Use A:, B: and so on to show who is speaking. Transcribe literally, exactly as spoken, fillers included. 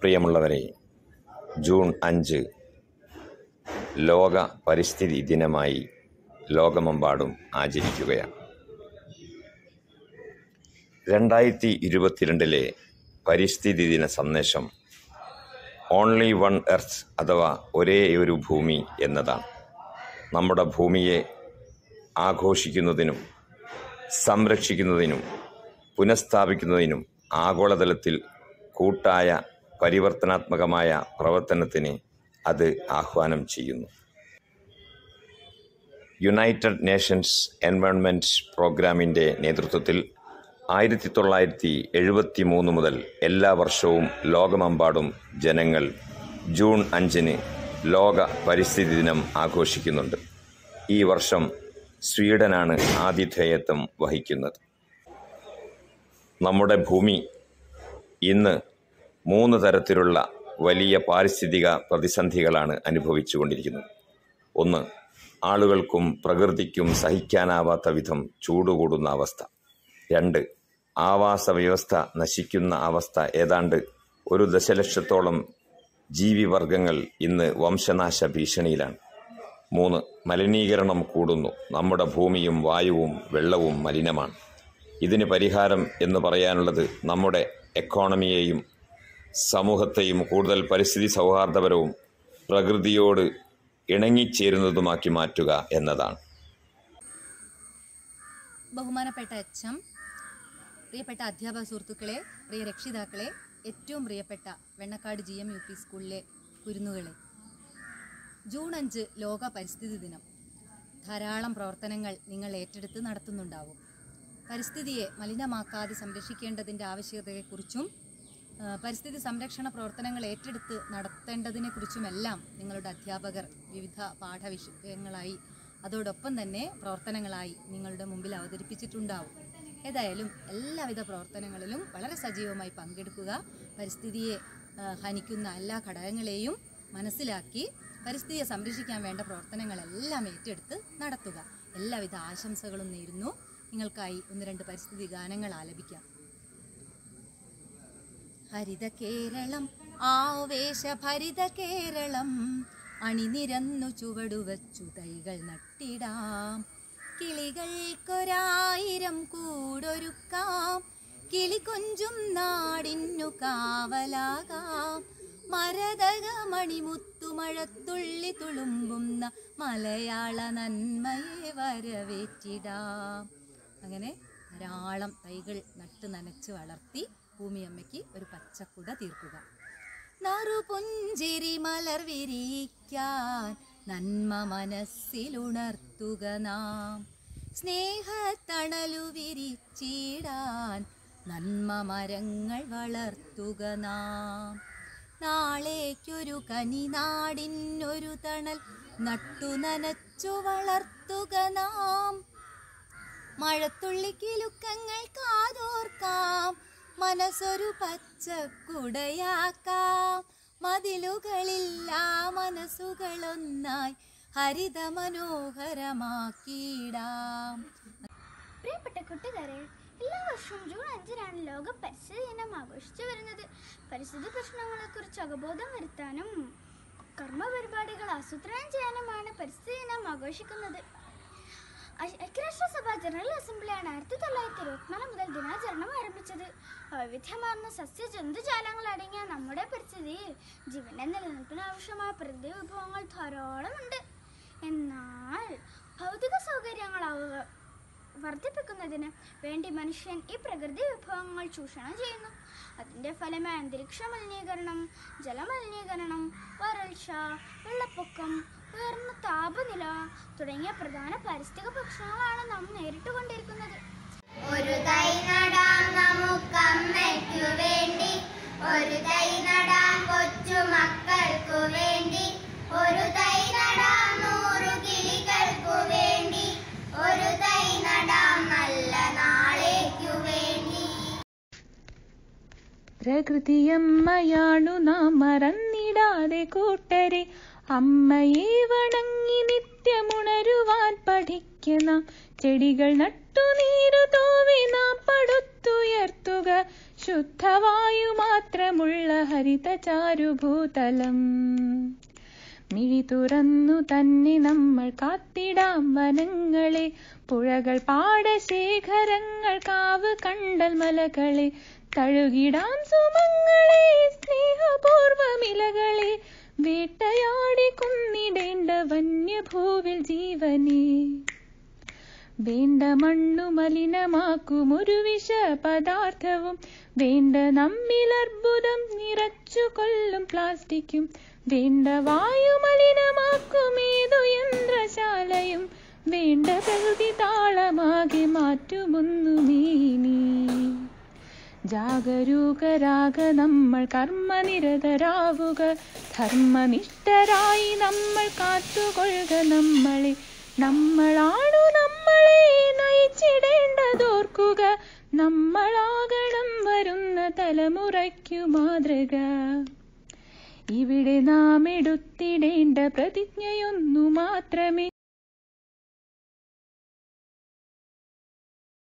A: പ്രിയമുള്ളവരെ, ജൂൺ അഞ്ച് ലോക പരിസ്ഥിതി ദിനമായി ലോകമെമ്പാടും ആചരിക്കുകയാണ്. രണ്ടായിരത്തി ഇരുപത്തിരണ്ടിലെ പരിസ്ഥിതി ദിന സന്ദേശം ഓൺലി വൺ എർത്ത് അഥവാ ഒരേ ഒരു ഭൂമി എന്നതാണ്. നമ്മുടെ ഭൂമിയെ ആഘോഷിക്കുന്നതിനും സംരക്ഷിക്കുന്നതിനും പുനഃസ്ഥാപിക്കുന്നതിനും ആഗോളതലത്തിൽ കൂട്ടായ പരിവർത്തനാത്മകമായ പ്രവർത്തനത്തിന് അത് ആഹ്വാനം ചെയ്യുന്നു. യുണൈറ്റഡ് നേഷൻസ് എൻവയോൺമെൻറ്റ് പ്രോഗ്രാമിൻ്റെ നേതൃത്വത്തിൽ ആയിരത്തി തൊള്ളായിരത്തി എഴുപത്തി മൂന്ന് മുതൽ എല്ലാ വർഷവും ലോകമെമ്പാടും ജനങ്ങൾ ജൂൺ അഞ്ചിന് ലോക പരിസ്ഥിതി ദിനം ആഘോഷിക്കുന്നുണ്ട്. ഈ വർഷം സ്വീഡനാണ് ആതിഥേയത്വം വഹിക്കുന്നത്. നമ്മുടെ ഭൂമി ഇന്ന് മൂന്ന് തരത്തിലുള്ള വലിയ പാരിസ്ഥിതിക പ്രതിസന്ധികളാണ് അനുഭവിച്ചുകൊണ്ടിരിക്കുന്നത്. ഒന്ന്, ആളുകൾക്കും പ്രകൃതിക്കും സഹിക്കാനാവാത്ത വിധം ചൂടുകൂടുന്ന അവസ്ഥ. രണ്ട്, ആവാസ വ്യവസ്ഥ നശിക്കുന്ന അവസ്ഥ. ഏതാണ്ട് ഒരു ദശലക്ഷത്തോളം ജീവിവർഗങ്ങൾ ഇന്ന് വംശനാശ ഭീഷണിയിലാണ്. മൂന്ന്, മലിനീകരണം കൂടുന്നു. നമ്മുടെ ഭൂമിയും വായുവും വെള്ളവും മലിനമാണ്. ഇതിന് പരിഹാരം എന്ന് പറയാനുള്ളത് നമ്മുടെ എക്കോണമിയെയും സമൂഹത്തെയും കൂടുതൽ പരിസ്ഥിതി സൗഹാർദ്ദപരവും പ്രകൃതിയോട് ഇണങ്ങിച്ചേരുന്നതുമാക്കി മാറ്റുക എന്നതാണ്.
B: ബഹുമാനപ്പെട്ട അച്ഛൻ, പ്രിയപ്പെട്ട അധ്യാപക സുഹൃത്തുക്കളെ, പ്രിയ രക്ഷിതാക്കളെ, ഏറ്റവും പ്രിയപ്പെട്ട Vennakkad G M U P സ്കൂളിലെ കുരുന്നുകളെ, ജൂൺ അഞ്ച് ലോക പരിസ്ഥിതി ദിനം. ധാരാളം പ്രവർത്തനങ്ങൾ നിങ്ങൾ ഏറ്റെടുത്ത് നടത്തുന്നുണ്ടാവും. പരിസ്ഥിതിയെ മലിനമാക്കാതെ സംരക്ഷിക്കേണ്ടതിൻ്റെ ആവശ്യകതയെക്കുറിച്ചും പരിസ്ഥിതി സംരക്ഷണ പ്രവർത്തനങ്ങൾ ഏറ്റെടുത്ത് നടത്തേണ്ടതിനെക്കുറിച്ചുമെല്ലാം നിങ്ങളുടെ അധ്യാപകർ വിവിധ പാഠവിഷയങ്ങളായി അതോടൊപ്പം തന്നെ പ്രവർത്തനങ്ങളായി നിങ്ങളുടെ മുമ്പിൽ അവതരിപ്പിച്ചിട്ടുണ്ടാവും. ഏതായാലും എല്ലാവിധ പ്രവർത്തനങ്ങളിലും വളരെ സജീവമായി പങ്കെടുക്കുക. പരിസ്ഥിതിയെ ഹനിക്കുന്ന എല്ലാ ഘടകങ്ങളെയും മനസ്സിലാക്കി പരിസ്ഥിതിയെ സംരക്ഷിക്കാൻ വേണ്ട പ്രവർത്തനങ്ങളെല്ലാം ഏറ്റെടുത്ത് നടത്തുക. എല്ലാവിധ ആശംസകളും നേരുന്നു. നിങ്ങൾക്കായി ഒന്ന് രണ്ട് പരിസ്ഥിതി ഗാനങ്ങൾ ആലപിക്കാം. ഹരിത കേരളം ആവേശഭരിത കേരളം, അണിനിരന്നു ചുവടുവച്ചു തൈകൾ നട്ടിടാം. കിളികൾക്കൊരായിരം കൂടൊരുക്കാം, കിളികൊഞ്ചും നാടിന്നു കാവലാകാം. മരതക മണിമുത്തുമഴത്തുള്ളി തുളുമ്പുന്ന മലയാള നന്മയെ വരവേറ്റിടാം. അങ്ങനെ ധാരാളം തൈകൾ നട്ട് നനച്ച് വളർത്തി ഭൂമിയമ്മയ്ക്ക് ഒരു പച്ചക്കുട തീർക്കുക. നറുപുഞ്ചിരി മലർ വിരിക്കാൻ നന്മ മനസ്സിലുണർത്തുക നാം. സ്നേഹത്തണലു വിരിച്ചിടാൻ നന്മ മരങ്ങൾ വളർത്തുക നാം. നാളേക്കൊരു കനിനാടിനൊരു തണൽ നട്ടു നനച്ചു വളർത്തുക നാം. മഴത്തുള്ളിക്കിലുക്കങ്ങൾ കാതോർക്കാം, മനസ്സൊരു പച്ചക്കുടയാക്കാം. മതിലുകളില്ലാ മനസ്സുകളൊന്നായി ഹരിത മനോഹരമാക്കിയിടാം.
C: പ്രിയപ്പെട്ട കൂട്ടുകാരെ, എല്ലാ വർഷവും ജൂൺ അഞ്ചിനാണ് ലോക പരിസ്ഥിതി ദിനം ആഘോഷിച്ചു വരുന്നത്. പരിസ്ഥിതി പ്രശ്നങ്ങളെക്കുറിച്ച് അവബോധം വരുത്താനും കർമ്മ പരിപാടികൾ ആസൂത്രണം ചെയ്യാനുമാണ് പരിസ്ഥിതി ദിനം ആഘോഷിക്കുന്നത്. ഐക്യരാഷ്ട്രസഭ ജനറൽ അസംബ്ലിയാണ് ആയിരത്തി തൊള്ളായിരത്തി ഇരുപത്തിനാല് മുതൽ ദിനാചരണം ആരംഭിച്ചത്. വൈവിധ്യമാർന്ന സസ്യ ജന്തുജാലങ്ങൾ അടങ്ങിയ നമ്മുടെ പരിസ്ഥിതിയിൽ ജീവന്റെ നിലനിൽപ്പിന് ആവശ്യമായ പ്രകൃതി വിഭവങ്ങൾ ധാരാളമുണ്ട്. എന്നാൽ ഭൗതിക സൗകര്യങ്ങൾ വർദ്ധിപ്പിക്കുന്നതിന് വേണ്ടി മനുഷ്യൻ ഈ പ്രകൃതി വിഭവങ്ങൾ ചൂഷണം ചെയ്യുന്നു. അതിൻ്റെ ഫലമായി അന്തരീക്ഷ മലിനീകരണം, ജലമലിനീകരണം, വരൾച്ച, വെള്ളപ്പൊക്കം, ഉയർന്ന താപനില തുടങ്ങിയ പ്രധാന പാരിസ്ഥിതിക പ്രശ്നങ്ങളാണ് നാം നേരിട്ടുകൊണ്ടിരിക്കുന്നത്.
D: ഒരു തൈ നടാം നമുക്കമ്മയ്ക്കു വേണ്ടി, ഒരു തൈ നടാം കൊച്ചു മക്കൾക്കു വേണ്ടി, ഒരു തൈ നടാം നൂറു കിളികൾക്കു വേണ്ടി, ഒരു തൈ നടാം നല്ല നാളേക്കു വേണ്ടി.
E: പ്രകൃതിയമ്മയാണു നാം മറന്നിടാതെ കൂട്ടരെ, അമ്മയെ വണങ്ങി നിത്യമുണരുവാൻ പഠിക്കണം. ചെടികൾ നട്ടു നീരു തോവി നാം പടുത്തുയർത്തുക, ശുദ്ധവായു മാത്രമുള്ള ഹരിത ചാരുഭൂതലം. മിഴി തുറന്നു തന്നെ നമ്മൾ കാത്തിടാം വനങ്ങളെ, പുഴകൾ പാടശേഖരങ്ങൾ കാവ് കണ്ടൽ മലകളെ, തഴുകിടാം സുമങ്ങളെ സ്നേഹപൂർവമിലകളെ, വേട്ടയാടി കൊന്നിടേണ്ട വന്യഭൂവിൽ ജീവനെ. വേണ്ട മണ്ണു മലിനമാക്കും ഒരു വിഷ പദാർത്ഥവും, വേണ്ട നമ്മിൽ അർബുദം നിറച്ചു കൊല്ലും പ്ലാസ്റ്റിക്കും, വേണ്ട വായു മലിനമാക്കും ഏതു യന്ത്രശാലയും, വേണ്ട പ്രകൃതി താളമാകെ മാറ്റുമൊന്നുമീനി. ജാഗരൂകരാക നമ്മൾ കർമ്മനിരതരാവുക, ധർമ്മനിഷ്ഠരായി നമ്മൾ കാത്തുകൊള്ളുക നമ്മളെ. നമ്മളാണു നമ്മളെ നയിച്ചിടേണ്ടതോർക്കുക, നമ്മളാകണം വരുന്ന തലമുറയ്ക്കു മാതൃക. ഇവിടെ നാം എടുത്തിടേണ്ട പ്രതിജ്ഞയൊന്നു മാത്രമേ